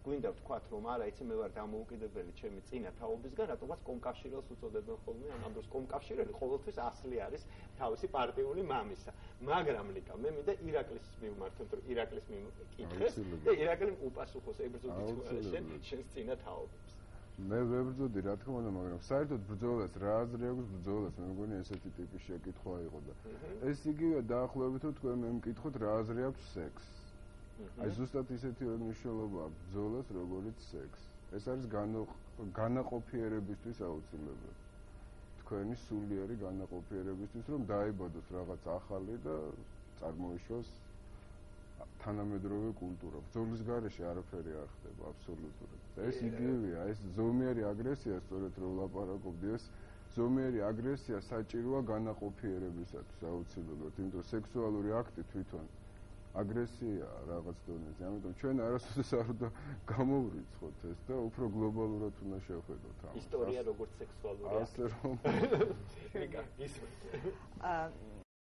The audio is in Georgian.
გვინდა ვთქვათ, რომ არა, იცი მე ვარ დამოუკიდებელი ჩემი წინა თაობისგან, რატომაც კომკავშირელს უწოდებენ ხოლმე, ან ამ დროს კომკავშირელი ყოველთვის ასლი არის თავისი პარტიული მამისა. მაგრამ ლიკა, მე მინდა ირაკლის მიმართოთ, რომ ირაკლის მიკითხეს და ირაკლიმ უპასუხოს, ებრძოდი შენს წინა თაობებს. მე ვებრძოდი, რა თქმა უნდა, მაგრამ საერთოდ ბრძოლას რა აზრი აქვს ბრძოლას, მე მგონი ესეთი ტიპის შეკითხვა იყო და ეს იგივე დაახლოებით რომ თქვენ მე მკითხოთ რა აზრი აქვს სექსს. აი ზუსტად ისეთი მნიშვნელობა აქვს ბრძოლას, როგორც სექსს. ეს არის განაყოფიერებისთვის აუცილებელი. თქვენი სულიერი განაყოფიერებისთვის, რომ დაიბადოს რაღაც ახალი და წარმოიშვას თანამედროვე კულტურა. ბრძოლის გარეშე არაფერი არ ხდება აბსოლუტურად. ეს იგივეა, ეს ზომიერი აგრესია, სწორედ რომ ვლაპარაკობდი, ეს ზომიერი აგრესია საჭიროა განაყოფიერებისათვის აუცილებლად, იმიტომ რომ სექსუალური აქტი თვითონ აგრესიაა რაღაც დონეზე. ამიტომ ჩვენ არასოდეს არ უნდა გამოვრიცხოთ ეს და უფრო გლობალურად უნდა შევხედოთ ამას. ისტორია როგორც სექსუალური აქტი. ასე რომ ლიკა, ისე.